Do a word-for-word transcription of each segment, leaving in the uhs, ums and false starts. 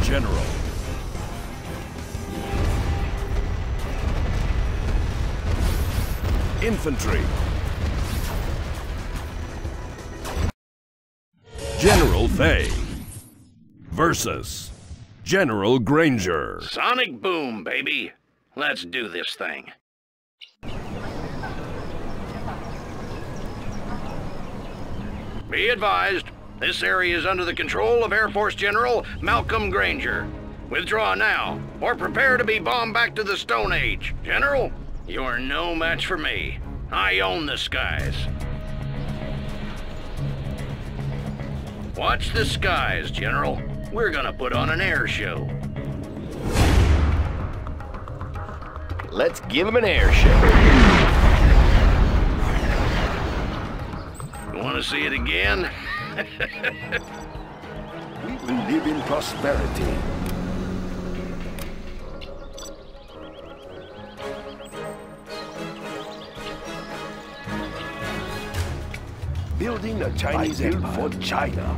General. Infantry. General Fay versus General Granger. Sonic boom, baby. Let's do this thing. Be advised, this area is under the control of Air Force General Malcolm Granger. Withdraw now, or prepare to be bombed back to the Stone Age. General, you're no match for me. I own the skies. Watch the skies, General. We're gonna put on an air show. Let's give him an air show. Want to see it again? We will live in prosperity. Building a Chinese empire for China.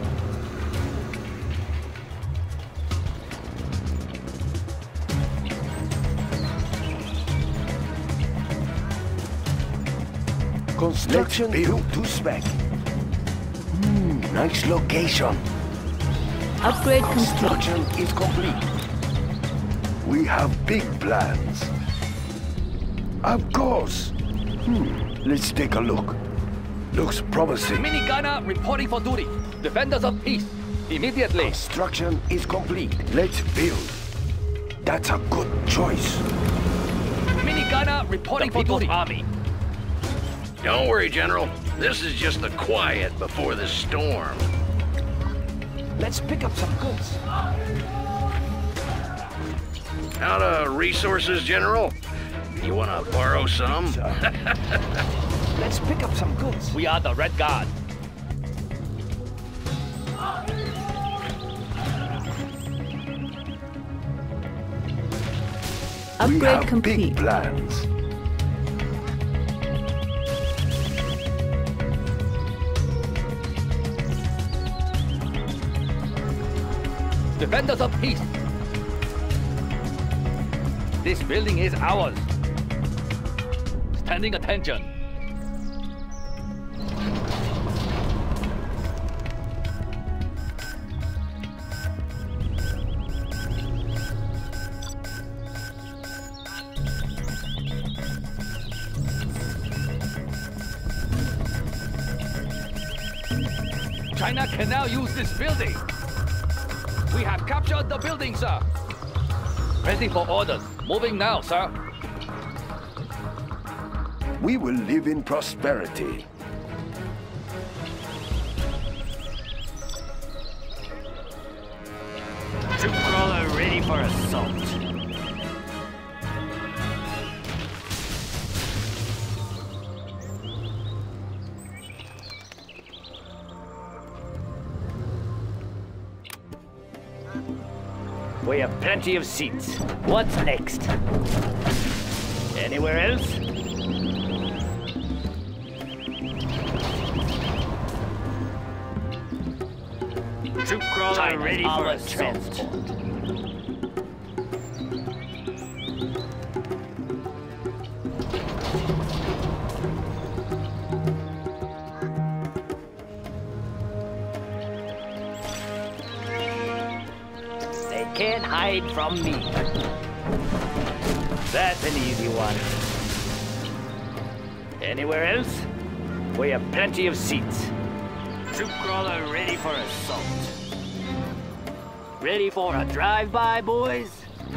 Construction built to spec. Hmm, nice location. Upgrade complete. Construction is complete. We have big plans. Of course. Hmm, let's take a look. Looks promising. Minigunner reporting for duty. Defenders of peace. Immediately. Construction is complete. Let's build. That's a good choice. Minigunner reporting for duty. Army. Don't worry, General. This is just the quiet before the storm. Let's pick up some goods. Out of resources, General? You want to borrow some? Let's pick up some goods. We are the Red Guard. We Upgrade have complete. big plans. Defenders of peace. This building is ours. Standing attention. China can now use this building. We have captured the building, sir. Ready for orders. Moving now, sir. We will live in prosperity. Troop crawler ready for assault. We have plenty of seats. What's next? Anywhere else? Troop crawler China ready for assault. Transport. Can't hide from me. That's an easy one. Anywhere else? We have plenty of seats. Troop crawler ready for assault. Ready for a drive-by, boys?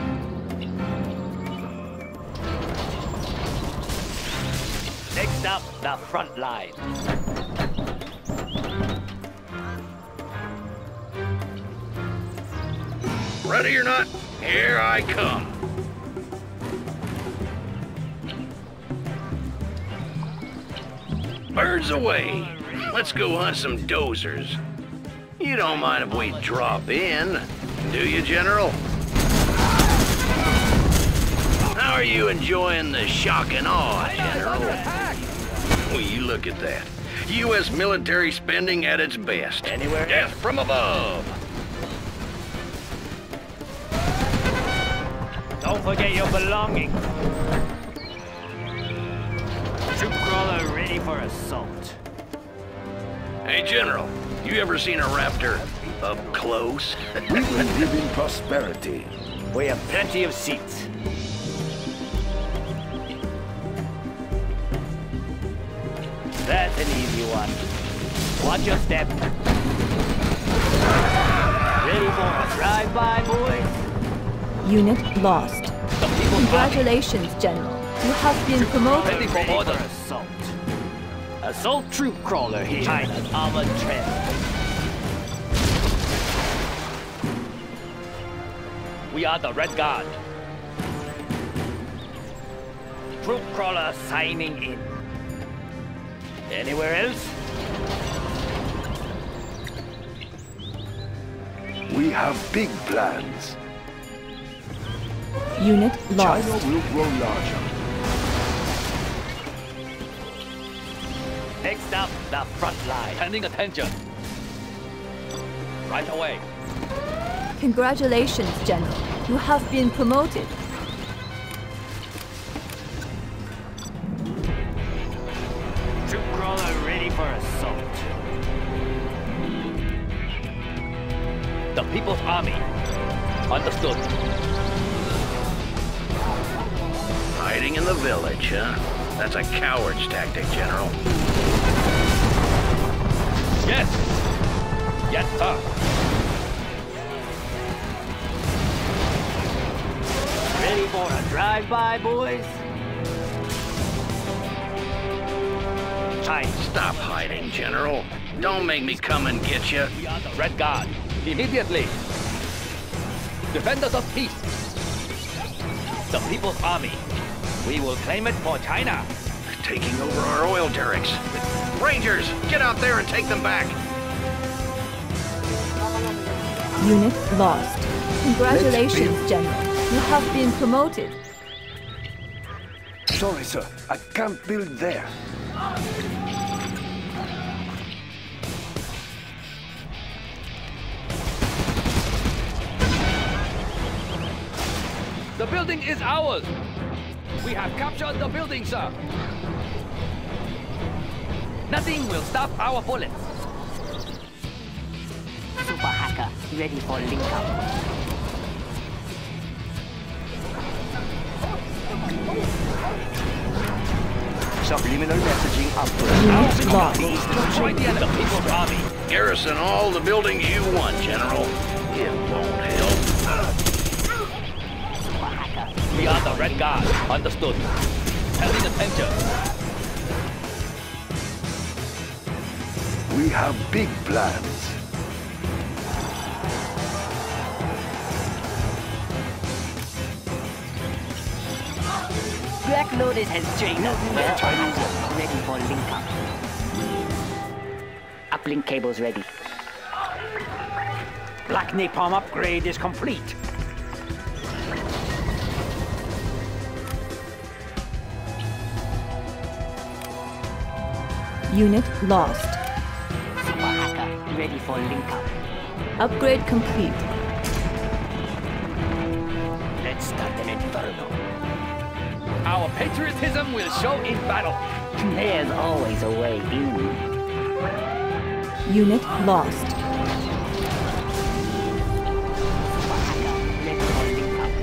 Next up, the front line. Ready or not, here I come. Birds away. Let's go hunt some dozers. You don't mind if we drop in, do you, General? How are you enjoying the shock and awe, General? Will you look at that? U S military spending at its best. Anywhere Death from above. Don't forget your belongings. Troop crawler ready for assault. Hey, General, you ever seen a raptor up close? We will live in prosperity. We have plenty of seats. That's an easy one. Watch your step. Ready for a drive-by, boys? Unit lost. Congratulations, General. You have been promoted. Ready for order. Assault. Assault troop crawler here. China's armored trend. We are the Red Guard. Troop crawler signing in. Anywhere else? We have big plans. Unit lost. China will grow larger. Next up, the front line. Pending attention. Right away. Congratulations, General. You have been promoted. Troop crawler ready for assault. The People's Army. Understood. Hiding in the village, huh? That's a coward's tactic, General. Yes. Yes, sir. Ready for a drive-by, boys? China. Stop hiding, General. Don't make me come and get you. We are the Red Guard. Immediately. Defenders of peace. The People's Army. We will claim it for China. Taking over our oil derricks. Rangers, get out there and take them back. Unit lost. Congratulations, General. You have been promoted. Sorry, sir. I can't build there. The building is ours. We have captured the building, sir. Nothing will stop our bullets. Super hacker ready for link up. Subliminal messaging Unit lost. Destroy the enemy. The People's Army. Garrison all the buildings you want, General. It won't help. We are the Red Guard. Understood. Pending attention. We have big plans. Black Lotus has joined us. Ready for link up. Uplink cables ready. Black Napalm upgrade is complete. Unit lost. Super hacker ready for link up. Upgrade complete. Let's start an inferno. Our patriotism will show in battle. There's always a way in. Unit lost. Super hacker ready for link up.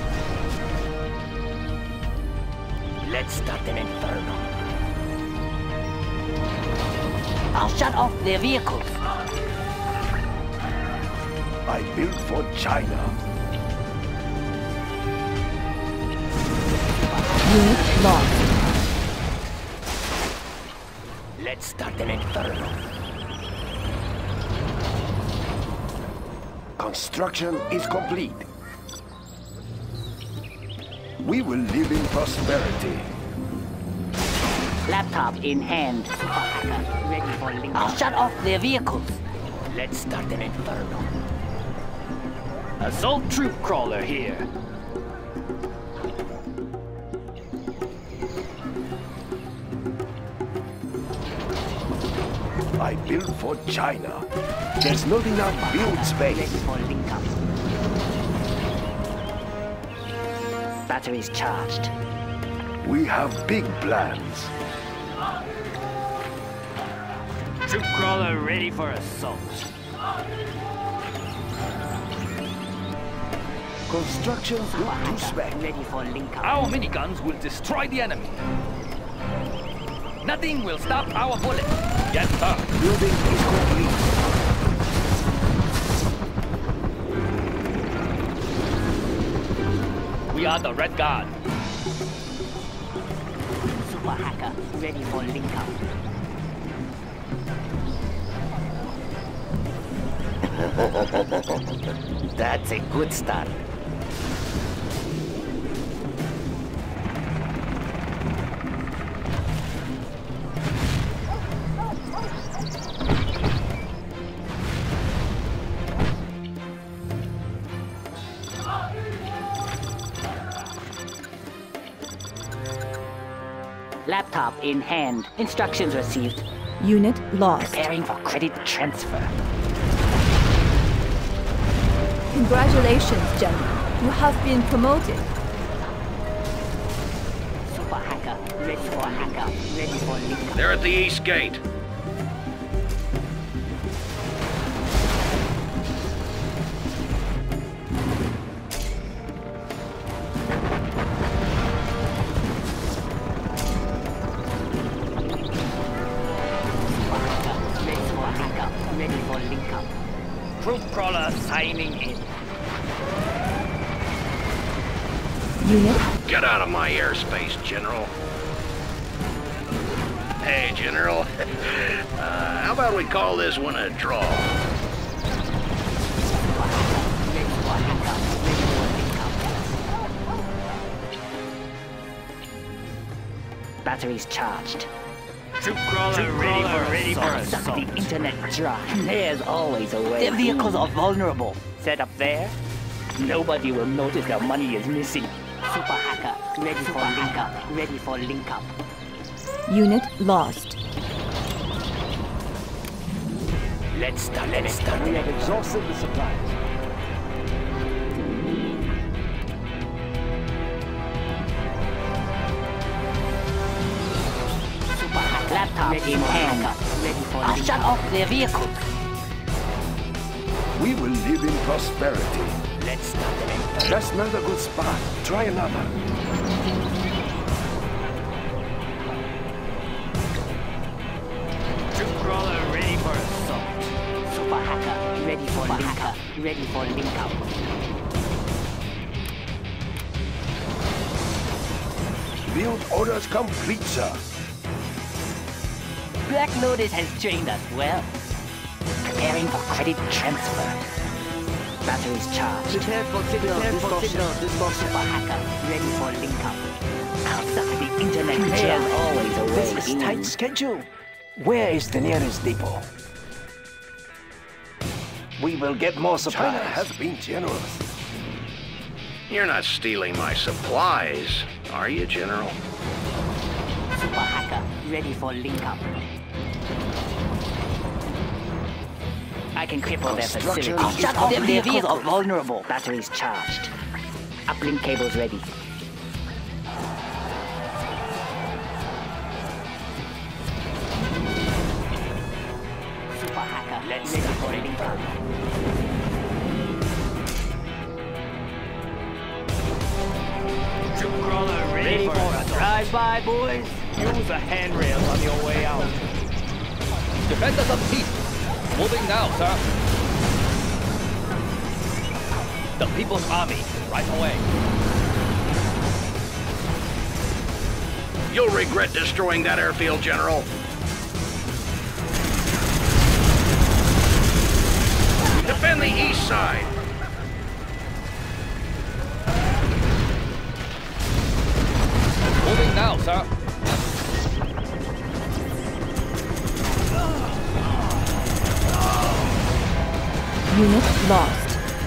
Let's start an inferno. I'll shut off their vehicles. I built for China. Unit lost. Let's start an inferno. Construction is complete. We will live in prosperity. Laptop in hand. Super hacker ready for link. I'll shut off their vehicles. Let's start an inferno. Assault troop crawler here. I built for China. There's not enough build Ready space. for link up. Batteries charged. We have big plans. Troop crawler ready for assault. Constructions look to spec. Ready for link up. Our miniguns will destroy the enemy. Nothing will stop our bullets. Yes, sir. Building is complete. We are the Red Guard. Super hacker ready for link up. That's a good start. Laptop in hand. Instructions received. Unit lost. Preparing for credit transfer. Congratulations, General. You have been promoted. Super hacker ready for hacker. Ready for link. They're at the east gate. Troop crawler signing in. Unit Get out of my airspace, General. Hey, General. uh, how about we call this one a draw? Batteries charged. Troop crawler, Troop ready, crawler for ready for assault. suck the internet dry. There's always a way. Their vehicles are vulnerable. Set up there. Nobody will notice their money is missing. Super hacker ready for link up. Ready for link up. Unit lost. Let's start. Let's start. We have exhausted the supplies. Laptop in hand. Ready for I'll shut off their vehicles. We will live in prosperity. Let's start them. That's not a good spot. Try another. Troop crawler ready for assault. Super hacker ready for link up. Ready for link up. Build orders complete, sir. Black Lotus has trained us well. Preparing for credit transfer. Batteries charged. Prepare for signal distortion. Distortion. Super hacker ready for link up. Outside the internet, there's always a way. This is in. tight schedule. Where is the nearest depot? We will get more supplies. China has been generous. You're not stealing my supplies, are you, General? Super hacker ready for link up. I can cripple their Construction facility. is Shut off their complete. vehicles are vulnerable. Batteries charged. Uplink cables ready. Super hacker let's ready for link up. Troop crawler, ready, Ready for for a assault. drive-by, boys? Use a handrail on your way out. Defenders of peace. Moving now, sir. The People's Army, right away. You'll regret destroying that airfield, General. Defend the east side. Moving now, sir. Unit lost.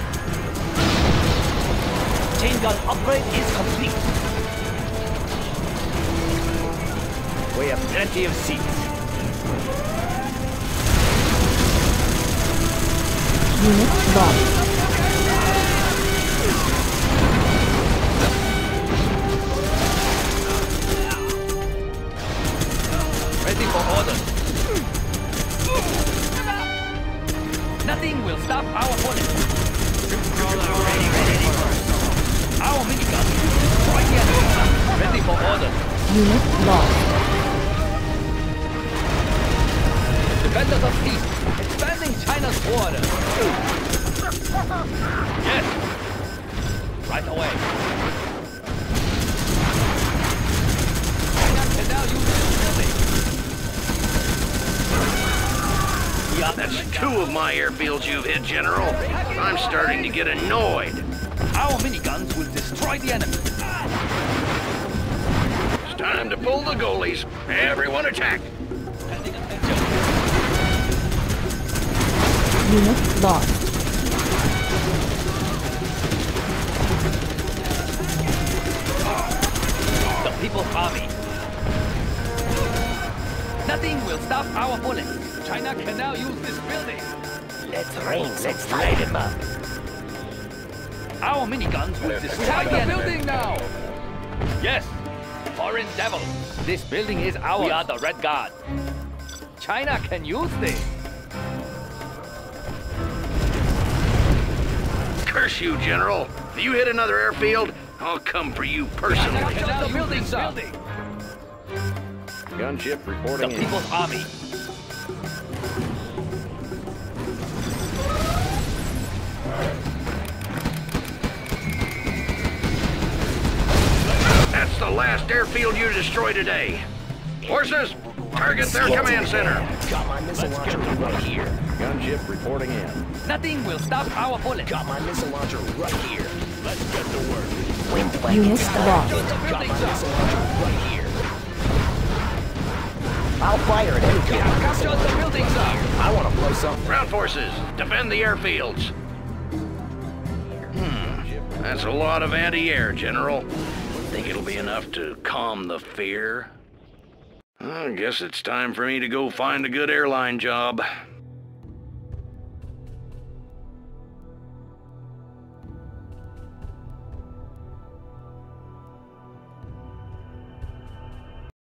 Chain gun upgrade is complete. We have plenty of seats. Unit lost. Ready for orders. Nothing will stop our bullets. Ready, ready, our minigun will destroy the enemy. Ready for orders. Unit lost. Defenders of peace, expanding China's border. Yes. Right away. China can now use this building. Yeah, That's two of my airfields you've hit, General. I'm starting to get annoyed. our miniguns will destroy the enemy. It's time to pull the goalies. Everyone attack. Paying attention. Unit lost. The People's Army. Nothing will stop our bullets. China can now use this building. Let's rain, let's light him up. Our miniguns will destroy the building now. Yes, foreign devil. This building is ours. We are the Red Guard. China can use this. Curse you, General. If you hit another airfield, I'll come for you personally. China the building, sir. Gunship The reporting in. People's Army. That's the last airfield you destroy today. Forces, target their command center. Got my missile launcher right here. Gunship reporting in. Nothing will stop our bullets. Got my missile launcher right here. Let's get to work. Wind flank Unit inside. lost. The Got building, my missile sir. launcher right here. I'll fire at any We have captured the building, sir. I want to blow something. Ground forces, defend the airfields. Hmm, that's a lot of anti-air, General. Think it'll be enough to calm the fear? I guess it's time for me to go find a good airline job.